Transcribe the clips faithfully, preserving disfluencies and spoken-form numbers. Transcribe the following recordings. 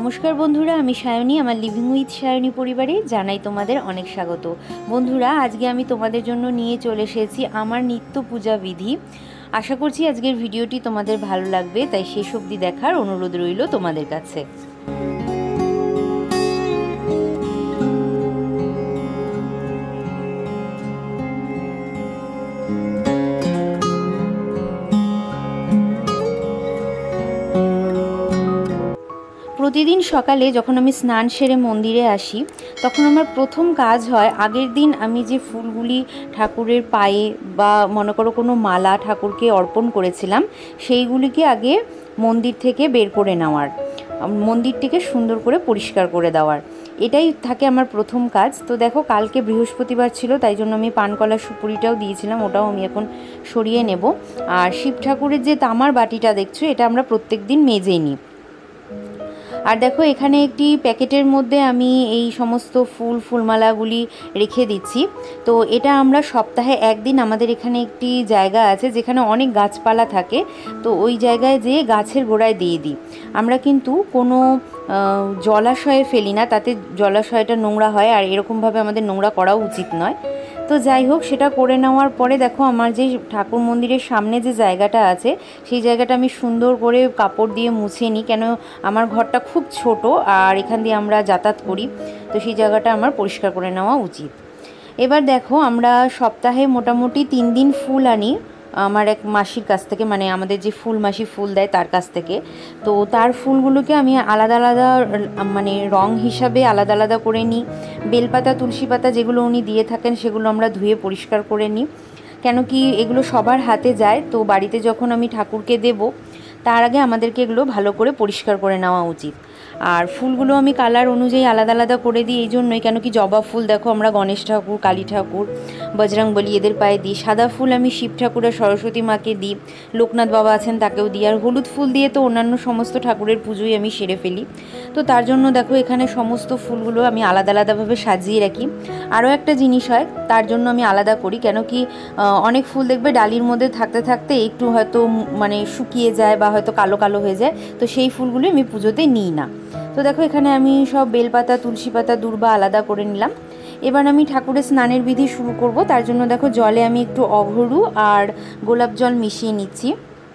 नमस्कार बंधुरा आमी सायनी आमार लिविंग उइथ सायनी परिवारे जानाई तोमादेर अनेक स्वागत। बंधुरा आजके आमी तोमादेर जोन्नो निये चले एसेछि आमार नित्य पूजा विधि। आशा करछि आजकेर भिडियोटी तोमादेर भालो लागबे, ताई शेष अब्दि देखार अनुरोध रइलो तोमादेर काछे। प्रतिदिन सकाले जखन आमी स्नान सेरे मंदिरे आसि तखन आमार प्रथम काज हय आगेर दिन आमी जे फुलगुली ठाकुरेर पाये बा मने करो कोनो माला ठाकुरके अर्पण करेछिलाम सेइगुलिके आगे मंदिर थेके बेर करे नेওয়ার, मंदिरटिके सुंदर करे परिष्कार करे देওয়ার, एटाई थाके आमार प्रथम काज। तो देखो कालके बृहस्पतिवार छिलो ताई जोन्नो आमी पानकला सुपुरिटाओ दियेछिलाम, ओटाओ आमी एखन सरिये नेब। आर शिव ठाकुरेर जे तामार बाटिटा देखछो एटा आमरा प्रत्येक दिन मेजेई निই। और देखो एखाने एकटी पैकेटेर मध्य आमी एई समस्त फुल फुलमालागुली रेखे दिচ্ছি। तो এটা আমরা সপ্তাহে একদিন আমাদের এখানে একটি জায়গা আছে যেখানে অনেক গাছপালা থাকে, তো ওই জায়গায় যে গাছের গোড়ায় দিয়ে দিই। আমরা কিন্তু কোনো জলাশয়ে ফেলি না, তাতে জলাশয়টা নোংরা হয় আর এরকমভাবে আমাদের নোংরা করাও উচিত নয়। তো যাই হোক সেটা করে নেওয়ার পরে দেখো আমার যে ঠাকুর মন্দিরের সামনে যে জায়গাটা আছে সেই জায়গাটা আমি সুন্দর করে কাপড় দিয়ে মুছে নিই, কেন আমার ঘরটা খুব ছোট আর এখান দিয়ে আমরা যাতায়াত করি, তো সেই জায়গাটা আমার পরিষ্কার করে নেওয়া উচিত। এবার দেখো আমরা সপ্তাহে মোটামুটি তিন দিন ফুল আনি আমার এক মাসির কাছ থেকে, মানে আমাদের যে ফুল মাসি ফুল দেয় তার কাছ থেকে। তো তার ফুলগুলোকে আমি আলাদা আলাদা মানে রং হিসাবে আলাদা আলাদা করে নিই। বেলপাতা তুলসী পাতা যেগুলো উনি দিয়ে থাকেন সেগুলো আমরা ধুয়ে পরিষ্কার করে নিই, কেন কি এগুলো সবার হাতে যায়, তো বাড়িতে যখন আমি ঠাকুরকে দেব তার আগে আমাদেরকে এগুলো ভালো করে পরিষ্কার করে নেওয়া উচিত। আর ফুলগুলো আমি কালার অনুযায়ী আলাদা আলাদা করে দিই এই জন্যই, কেন কি জবা ফুল দেখো আমরা গণেশ ঠাকুর, কালী ঠাকুর, বজরংবলী এদের পায়ে দিই। সাদা ফুল আমি শিব ঠাকুর আর সরস্বতী মাকে দিই, লোকনাথ বাবা আছেন তাকেও দিই। আর হলুদ ফুল দিয়ে তো অন্যান্য সমস্ত ঠাকুরের পুজোই আমি সেরে ফেলি। তো তার জন্য দেখো এখানে সমস্ত ফুলগুলো আমি আলাদা আলাদাভাবে সাজিয়ে রাখি। আরও একটা জিনিস হয় তার জন্য আমি আলাদা করি, কেন কি অনেক ফুল দেখবে ডালির মধ্যে থাকতে থাকতে একটু হয়তো মানে শুকিয়ে যায় বা হয়তো কালো কালো হয়ে যায়, তো সেই ফুলগুলো আমি পুজোতে নিই না। তো দেখো এখানে আমি সব বেলপাতা তুলসী পাতা দূর্বা আলাদা করে নিলাম। এবার আমি ঠাকুরের স্নানের বিধি শুরু করব। তার জন্য দেখো জলে আমি একটু অঘরু আর গোলাপ জল মিশিয়ে নিচ্ছি।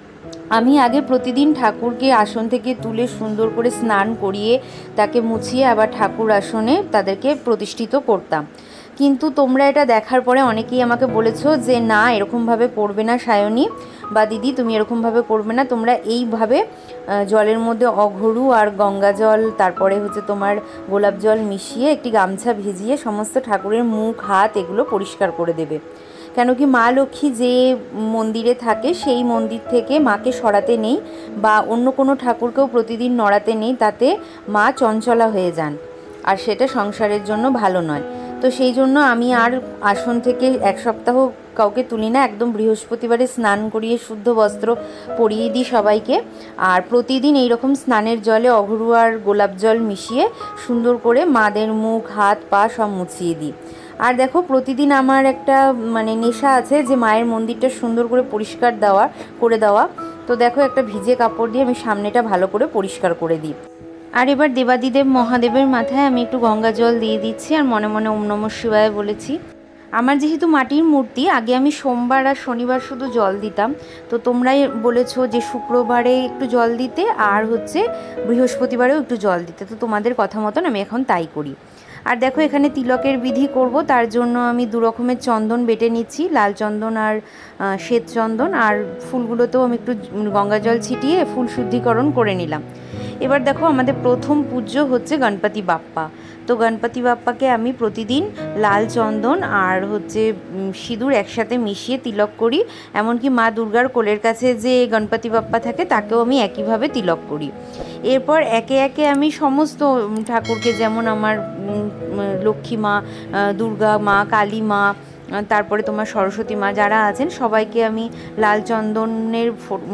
আমি আগে প্রতিদিন ঠাকুরকে আসন থেকে তুলে সুন্দর করে স্নান করিয়ে তাকে মুছিয়ে আবার ঠাকুর আসনে তাদেরকে প্রতিষ্ঠিত করতাম, কিন্তু তোমরা এটা দেখার পরে অনেকেই আমাকে বলেছো যে না এরকমভাবে করবে না সায়নী বা দিদি, তুমি এরকমভাবে করবে না, তোমরা এইভাবে জলের মধ্যে অঘরু আর গঙ্গা জল তারপরে হচ্ছে তোমার গোলাপ জল মিশিয়ে একটি গামছা ভিজিয়ে সমস্ত ঠাকুরের মুখ হাত এগুলো পরিষ্কার করে দেবে। কেন কি মা লক্ষ্মী যে মন্দিরে থাকে সেই মন্দির থেকে মাকে সরাতে নেই বা অন্য কোনো ঠাকুরকেও প্রতিদিন নড়াতে নেই, তাতে মা চঞ্চলা হয়ে যান আর সেটা সংসারের জন্য ভালো নয়। তো সেই জন্য আমি আর আসন থেকে এক সপ্তাহ কাউকে তুলি না, একদম বৃহস্পতিবারে স্নান করিয়ে শুদ্ধ বস্ত্র পরিয়ে দিই সবাইকে। আর প্রতিদিন এইরকম স্নানের জলে অঘরু আর গোলাপ জল মিশিয়ে সুন্দর করে মাদের মুখ হাত পা সব মুছিয়ে দিই। আর দেখো প্রতিদিন আমার একটা মানে নেশা আছে যে মায়ের মন্দিরটা সুন্দর করে পরিষ্কার দেওয়া করে দেওয়া। তো দেখো একটা ভিজে কাপড় দিয়ে আমি সামনেটা ভালো করে পরিষ্কার করে দিই। আর এবার দেবাদিদেব মহাদেবের মাথায় আমি একটু গঙ্গা জল দিয়ে দিচ্ছি আর মনে মনে ওম নমঃ শিবায় বলেছি। আমার যেহেতু মাটির মূর্তি আগে আমি সোমবার আর শনিবার শুধু জল দিতাম, তো তোমরাই বলেছো যে শুক্রবারে একটু জল দিতে আর হচ্ছে বৃহস্পতিবারেও একটু জল দিতে, তো তোমাদের কথা মতন আমি এখন তাই করি। আর দেখো এখানে তিলকের বিধি করব, তার জন্য আমি দু রকমের চন্দন বেটে নিচ্ছি, লাল চন্দন আর শ্বেত চন্দন। আর ফুলগুলোতেও আমি একটু গঙ্গা জল ছিটিয়ে ফুল শুদ্ধিকরণ করে নিলাম। এবার দেখো আমাদের প্রথম পূজ্য হচ্ছে গণপতি বাপ্পা। তো গণপতি বাপ্পাকে আমি প্রতিদিন লাল চন্দন আর হচ্ছে সিঁদুর একসাথে মিশিয়ে তিলক করি। এমনকি মা দুর্গার কোলের কাছে যে গণপতি বাপ্পা থাকে তাকেও আমি একইভাবে তিলক করি। এরপর একে একে আমি সমস্ত ঠাকুরকে, যেমন আমার লক্ষ্মী মা, দুর্গা মা, কালী মা, তারপরে তোমার সরস্বতী মা যারা আছেন সবাইকে আমি লাল চন্দনের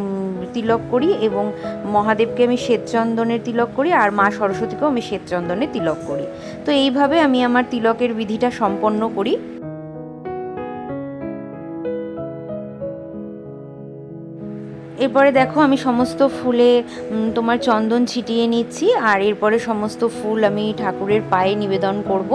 তিলক করি এবং মহাদেবকে আমি শ্বেত চন্দনের তিলক করি আর মা সরস্বতীকেও আমি শ্বেত চন্দনের তিলক করি। তো এইভাবে আমি আমার তিলকের বিধিটা সম্পন্ন করি। এরপরে দেখো আমি সমস্ত ফুলে তোমার চন্দন ছিটিয়ে নিচ্ছি, আর এরপরে সমস্ত ফুল আমি ঠাকুরের পায়ে নিবেদন করব।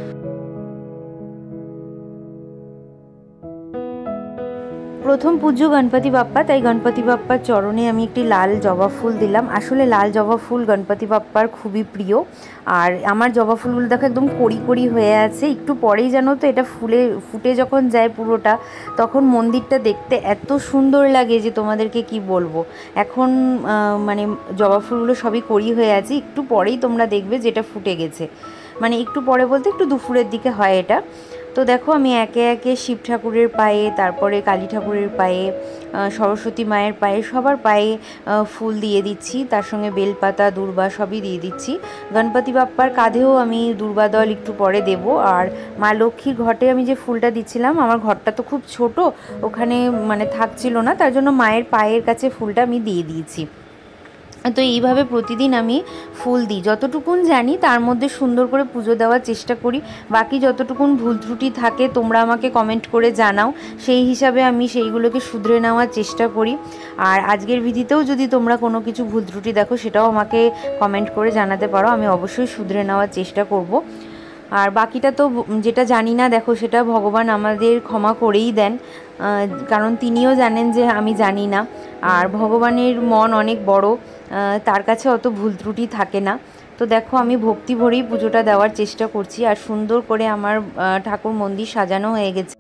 প্রথম পূজ্য গণপতি বাপ্পা, তাই গণপতি বাপ্পার চরণে আমি একটি লাল জবা ফুল দিলাম। আসলে লাল জবা ফুল গণপতি বাপ্পার খুবই প্রিয়, আর আমার জবা ফুলগুলো দেখো একদম কড়ি কড়ি হয়ে আছে। একটু পরেই জানো তো এটা ফুলে ফুটে যখন যায় পুরোটা, তখন মন্দিরটা দেখতে এত সুন্দর লাগে যে তোমাদেরকে কি বলবো। এখন মানে জবা ফুলগুলো সবই কড়ি হয়ে আছে, একটু পরেই তোমরা দেখবে যেটা ফুটে গেছে। মানে একটু পরে বলতে একটু দুপুরের দিকে হয় এটা। তো দেখো আমি একে একে শিব ঠাকুরের পায়ে, তারপরে কালী ঠাকুরের পায়ে, সরস্বতী মায়ের পায়ে, সবার পায়ে ফুল দিয়ে দিচ্ছি। তার সঙ্গে বেলপাতা, দূর্বা সবই দিয়ে দিচ্ছি। গণপতি বাপ্পার কাঁধেও আমি দূর্বা দল একটু পরে দেব। আর মা লক্ষ্মীর ঘটে আমি যে ফুলটা দিচ্ছিলাম, আমার ঘরটা তো খুব ছোট, ওখানে মানে থাকছিল না, তার জন্য মায়ের পায়ের কাছে ফুলটা আমি দিয়ে দিয়েছি। তো এইভাবে প্রতিদিন আমি ফুল দিই, যতটুকুন জানি তার মধ্যে সুন্দর করে পুজো দেওয়ার চেষ্টা করি। বাকি যতটুকুন ভুল ত্রুটি থাকে তোমরা আমাকে কমেন্ট করে জানাও, সেই হিসাবে আমি সেইগুলোকে শুধরে নেওয়ার চেষ্টা করি। আর আজকের ভিডিওতেও যদি তোমরা কোনো কিছু ভুল ত্রুটি দেখো সেটাও আমাকে কমেন্ট করে জানাতে পারো, আমি অবশ্যই শুধরে নেওয়ার চেষ্টা করব। আর বাকিটা তো যেটা জানি না দেখো সেটা ভগবান আমাদের ক্ষমা করেই দেন, কারণ তিনিও জানেন যে আমি জানি না। আর ভগবানের মন অনেক বড়, তার কাছে অত ভুল ত্রুটি থাকে না। তো দেখো আমি ভক্তি ভরেই পুজোটা দেওয়ার চেষ্টা করছি, আর সুন্দর করে আমার ঠাকুর মন্দির সাজানো হয়ে গেছে।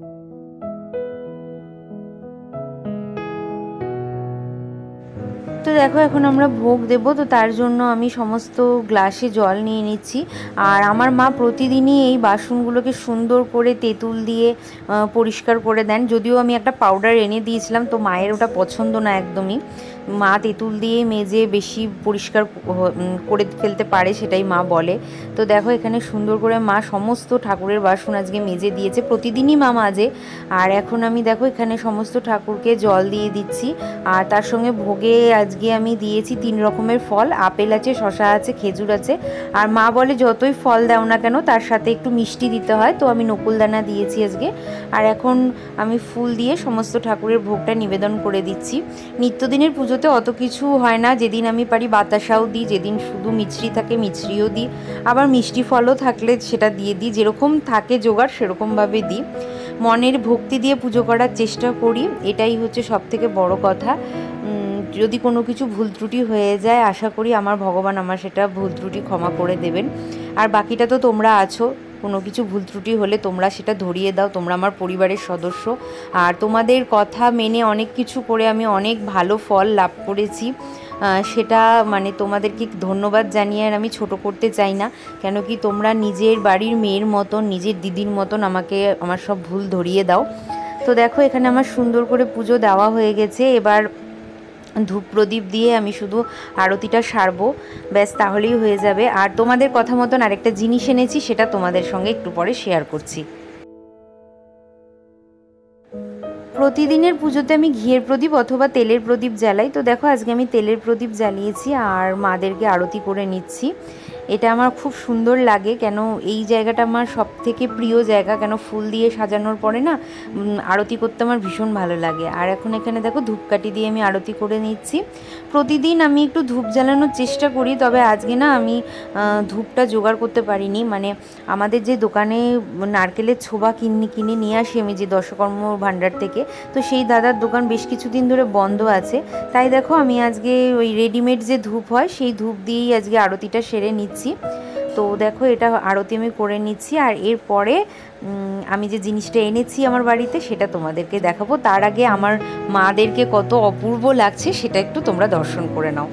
তো দেখো এখন আমরা ভোগ দেব, তো তার জন্য আমি সমস্ত গ্লাসে জল নিয়ে নিচ্ছি। আর আমার মা প্রতিদিনই এই বাসনগুলোকে সুন্দর করে তেঁতুল দিয়ে পরিষ্কার করে দেন। যদিও আমি একটা পাউডার এনে দিয়েছিলাম, তো মায়ের ওটা পছন্দ না একদমই। মা তেঁতুল দিয়ে মেজে বেশি পরিষ্কার করে ফেলতে পারে, সেটাই মা বলে। তো দেখো এখানে সুন্দর করে মা সমস্ত ঠাকুরের বাসন আজকে মেজে দিয়েছে, প্রতিদিনই মা মাজে। আর এখন আমি দেখো এখানে সমস্ত ঠাকুরকে জল দিয়ে দিচ্ছি। আর তার সঙ্গে ভোগে আজকে আমি দিয়েছি তিন রকমের ফল, আপেল আছে, শশা আছে, খেজুর আছে। আর মা বলে যতই ফল দাও না কেন তার সাথে একটু মিষ্টি দিতে হয়, তো আমি নকুলদানা দিয়েছি আজকে। আর এখন আমি ফুল দিয়ে সমস্ত ঠাকুরের ভোগটা নিবেদন করে দিচ্ছি। নিত্যদিনের পুজোতে অত কিছু হয় না, যেদিন আমি পারি বাতাসাও দিই, যেদিন শুধু মিছরি থাকে মিছরিও দিই, আবার মিষ্টি ফলও থাকলে সেটা দিয়ে দিই, যেরকম থাকে জোগাড় সেরকমভাবে দিই। মনের ভক্তি দিয়ে পুজো করার চেষ্টা করি, এটাই হচ্ছে সবথেকে বড় কথা। যদি কোনো কিছু ভুল ত্রুটি হয়ে যায় আশা করি আমার ভগবান আমার সেটা ভুল ত্রুটি ক্ষমা করে দেবেন। আর বাকিটা তো তোমরা আছো, কোনো কিছু ভুল ত্রুটি হলে তোমরা সেটা ধরিয়ে দাও, তোমরা আমার পরিবারের সদস্য। আর তোমাদের কথা মেনে অনেক কিছু করে আমি অনেক ভালো ফল লাভ করেছি, সেটা মানে তোমাদেরকে ধন্যবাদ জানিয়ে আর আমি ছোট করতে চাই না, কেন কি তোমরা নিজের বাড়ির মেয়ের মতন, নিজের দিদির মতন আমাকে আমার সব ভুল ধরিয়ে দাও। তো দেখো এখানে আমার সুন্দর করে পুজো দেওয়া হয়ে গেছে, এবার ধূপ প্রদীপ দিয়ে আমি শুধু আরতিটা সারবো, ব্যাস তাহলেই হয়ে যাবে। আর তোমাদের কথা মতন আরেকটা জিনিস এনেছি, সেটা তোমাদের সঙ্গে একটু পরে শেয়ার করছি। প্রতিদিনের পুজোতে আমি ঘিয়ের প্রদীপ অথবা তেলের প্রদীপ জ্বালাই, তো দেখো আজকে আমি তেলের প্রদীপ জ্বালিয়েছি আর মাদেরকে আরতি করে নিচ্ছি। এটা আমার খুব সুন্দর লাগে, কেন এই জায়গাটা আমার সব থেকে প্রিয় জায়গা, কেন ফুল দিয়ে সাজানোর পরে না আরতি করতে আমার ভীষণ ভালো লাগে। আর এখন এখানে দেখো ধূপকাঠি দিয়ে আমি আরতি করে নিচ্ছি। প্রতিদিন আমি একটু ধূপ জ্বালানোর চেষ্টা করি, তবে আজকে না আমি ধূপটা জোগাড় করতে পারিনি। মানে আমাদের যে দোকানে নারকেলের ছোবা কিনে কিনে নিয়ে আসি আমি যে দশকর্ম ভাণ্ডার থেকে, তো সেই দাদার দোকান বেশ কিছুদিন ধরে বন্ধ আছে, তাই দেখো আমি আজকে ওই রেডিমেড যে ধূপ হয় সেই ধূপ দিয়েই আজকে আরতিটা সেরে নিচ্ছি। তো দেখো এটা আরতি আমি করে নিচ্ছি, আর এরপরে আমি যে জিনিসটা এনেছি আমার বাড়িতে সেটা তোমাদেরকে দেখাবো। তার আগে আমার মাদেরকে কত অপূর্ব লাগছে সেটা একটু তোমরা দর্শন করে নাও।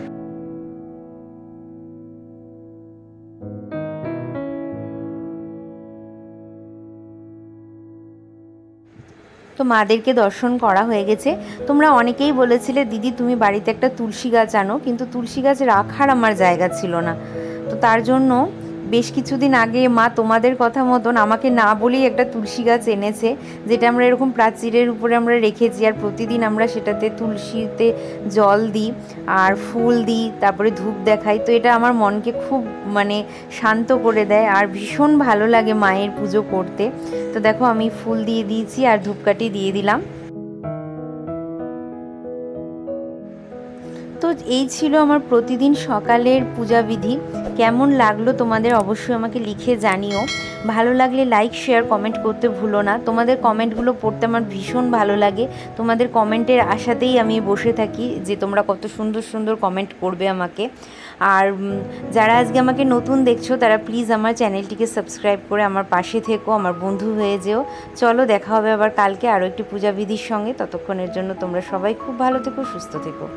তো মাদেরকে দর্শন করা হয়ে গেছে। তোমরা অনেকেই বলেছিলে দিদি তুমি বাড়িতে একটা তুলসী গাছ আনো, কিন্তু তুলসী গাছ রাখার আমার জায়গা ছিল না, তো তার জন্য বেশ কিছুদিন আগে মা তোমাদের কথা মতন আমাকে না বলেই একটা তুলসী গাছ এনেছে, যেটা আমরা এরকম প্রাচীরের উপরে আমরা রেখেছি। আর প্রতিদিন আমরা সেটাতে তুলসীতে জল দিই আর ফুল দিই, তারপরে ধূপ দেখাই। তো এটা আমার মনকে খুব মানে শান্ত করে দেয়, আর ভীষণ ভালো লাগে মায়ের পুজো করতে। তো দেখো আমি ফুল দিয়ে দিয়েছি আর ধূপকাঠি দিয়ে দিলাম। তো এই ছিল আমার প্রতিদিন সকালের পূজাবিধি। কেমন লাগলো তোমাদের অবশ্যই আমাকে লিখে জানিও। ভালো লাগলে লাইক শেয়ার কমেন্ট করতে ভুলো না। তোমাদের কমেন্টগুলো পড়তে আমার ভীষণ ভালো লাগে। তোমাদের কমেন্টের আশাতেই আমি বসে থাকি যে তোমরা কত সুন্দর সুন্দর কমেন্ট করবে আমাকে। আর যারা আজকে আমাকে নতুন দেখছো তারা প্লিজ আমার চ্যানেলটিকে সাবস্ক্রাইব করে আমার পাশে থেকো, আমার বন্ধু হয়ে যেও। চলো দেখা হবে আবার কালকে আরও একটি পূজাবিধির সঙ্গে। ততক্ষণের জন্য তোমরা সবাই খুব ভালো থেকো, সুস্থ থেকো।